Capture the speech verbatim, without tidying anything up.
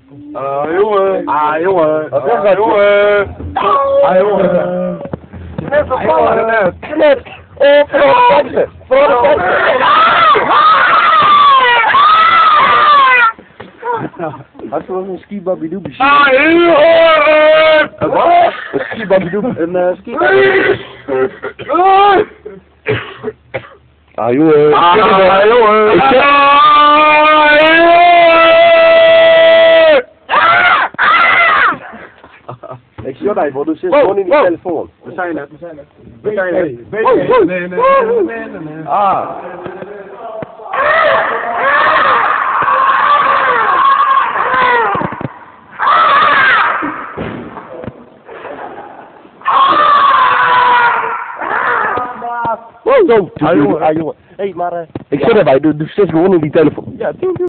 Ah, jongen. Ah, jongen. Wat zeg dat, jongen? Ah, jongen. Net zo vallen net. Net. Oh, voor de teksten. Voor de teksten. Had ze wel een skibabidoe bezien? Ah, jongen. Een wat? Een skibabidoe. Een uh, skibabidoe. Ah, jongen. Ah, jongen. Ik zeg... Ah, jongen. Ik zie dat voor, dus zit gewoon in die telefoon. We zijn het, we zijn het. We zijn het. Nee, nee, nee, nee, nee, nee. Ah. Wow, zo. Ah, jongen. Ah, jongen. Hé, hey, maar uh, ik zit erbij, doe, doe steeds gewoon in die telefoon. Ja,